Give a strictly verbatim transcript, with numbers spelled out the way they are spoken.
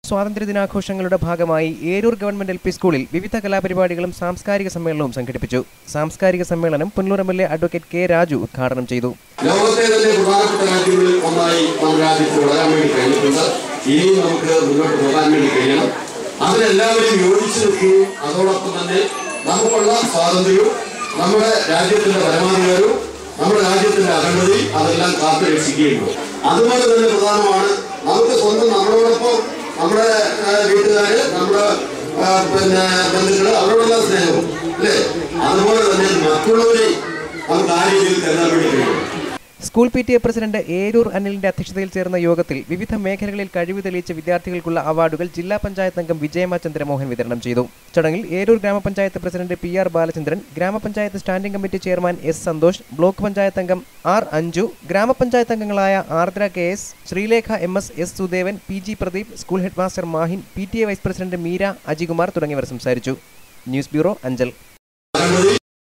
സ്വാതന്ത്ര്യ ദിനാഘോഷങ്ങളുടെ ഭാഗമായി Eroor government L P സ്കൂളിൽ വിവിധ കലാപരിപാടികളും സാംസ്കാരിക സമ്മേളനവും സംഘടിപ്പിച്ചു. സാംസ്കാരിക സമ്മേളനം Punnoor M L A advocate K Raju ഉദ്ഘാടനം ചെയ്തു. ലോകത്തെ തന്നെ പ്രധാനപ്പെട്ട രാജ്യങ്ങളിൽ ഒന്നായി നമ്മുടെ രാജ്യത്ത് വളരാൻ വേണ്ടി കഴിഞ്ഞിട്ടുണ്ട്. ഇനിയും നമുക്ക് മുന്നോട്ട് പോകാൻ വേണ്ടി കഴിയണം. അതിനെല്ലാവരും യോജിച്ചു നിൽക്കുകയും അതോടൊപ്പം തന്നെ നമുക്കുള്ള സ്വാതന്ത്ര്യവും നമ്മുടെ രാജ്യത്തിന്റെ പരമാധികാരവും നമ്മുടെ രാജ്യത്തിന്റെ അഖണ്ഡതയും അതെല്ലാം കാത്തു രക്ഷിക്കുകയുള്ളൂ. അതുപോലെ തന്നെ പ്രധാനമാണ് നമുക്ക് സ്വന്തം നമ്മളോടൊപ്പം നമ്മുടെ വീട്ടുകാര് നമ്മുടെ പിന്നെ ബന്ധുക്കള് അവരോടുള്ള സ്നേഹവും അല്ലേ, അതുപോലെ തന്നെ മറ്റുള്ളവരെ നമുക്ക് ആ രീതിയിൽ കരുതാൻ വേണ്ടി കഴിയും. School P T A president Eroor അനിലിന്റെ അധ്യക്ഷതയിൽ ചേർന്ന യോഗത്തിൽ വിവിധ മേഖലകളിൽ കഴിവ് തെളിയിച്ച വിദ്യാർത്ഥികൾക്കുള്ള അവാർഡുകൾ ജില്ലാ പഞ്ചായത്ത് അംഗം വിജയമ്മ ചന്ദ്രമോഹൻ വിതരണം ചെയ്തു. ചടങ്ങിൽ ഏരൂർ ഗ്രാമപഞ്ചായത്ത് president P R Balachandran, grama panchayat standing committee chairman S Santhosh, block panchayat അംഗം ആർ അഞ്ജു, ഗ്രാമപഞ്ചായത്ത് അംഗങ്ങളായ Ardra K S, Sreelekha M S, S Sudevan, P G Pradeep, school head master Mahin, P T A vice president Meera, Ajikumar തുടങ്ങിയവർ സംസാരിച്ചു. News bureau, Anchal.